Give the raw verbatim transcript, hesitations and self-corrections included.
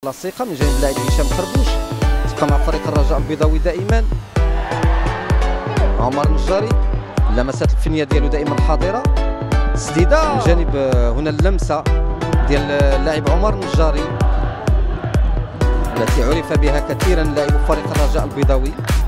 لاصقه من جانب اللاعب هشام خربوش، تبقى مع فريق الرجاء البيضاوي دائما. عمر النجاري اللمسات الفنيه ديالو دائما حاضره. تسديده من جانب هنا اللمسه ديال اللاعب عمر النجاري التي عرف بها كثيرا لاعب فريق الرجاء البيضاوي.